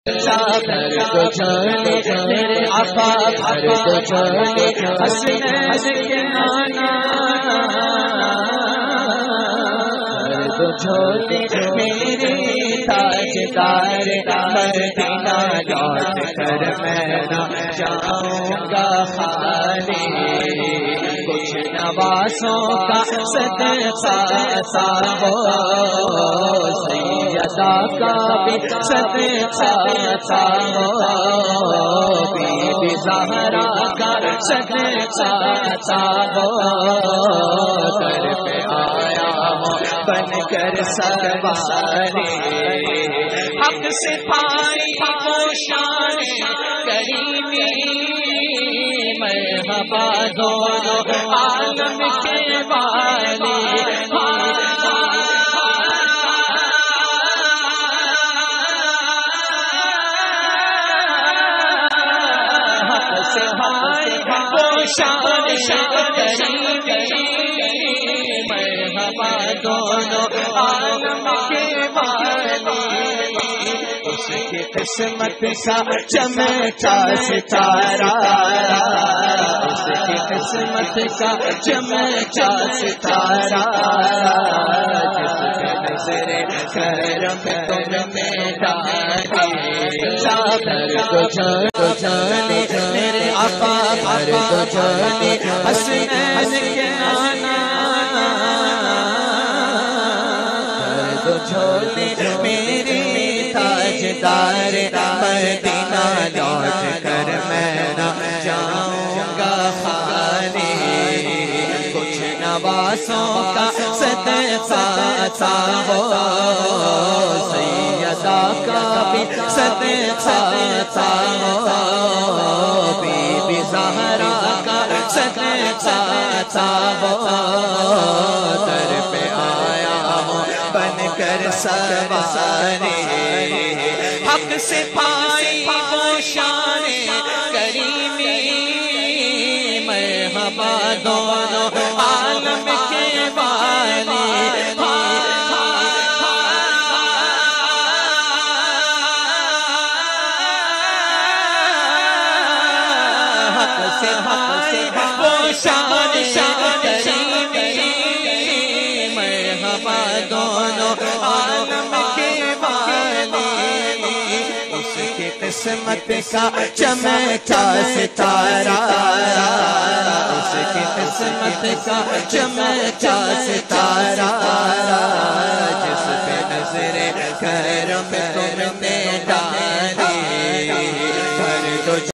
تو جانے میرے آقا تو جانے حسنین کے نانا تو جانے میرے تاجدار مدینہ لوٹ کر میں نہ جاؤں گا خالی کچھ نوازوں کا صدقہ ہو سیدہ کا بھی صدقہ ہو بی بی زہرا کا صدقہ ہو در پہ آیا ہوں بن کر سواری حق سپاہی کو شان کریمی مرحبا دونوں عالم کے والی مرحبا دونوں عالم کے والی اس کی قسمت کا چمکا ستارہ اس کی قسمت کا چمکا ستارہ جس پہ نظر کرم تم نے ڈالی تو جانے میرے آقا تو جانے حسنین کے نانا تو جانے میرے تاجدار مدینہ لوٹ کر میں نہ جاؤں گا خالی کچھ نوازوں کا صدقہ ہو سیدہ کا بھی صدقہ ہو بی بی زہرا کا صدقہ ہو در پہ آیا ہوں بن کر سواری حق سپاہی کو شان کریمی مرحبا دونوں عالم کے والی حق سپاہی کو شان کریمی مرحبا دونوں عالم کے اس کی قسمت کا چمکا ستارہ اس کی قسمت کا چمکا ستارہ جس پہ نظر کرم تم نے ڈالی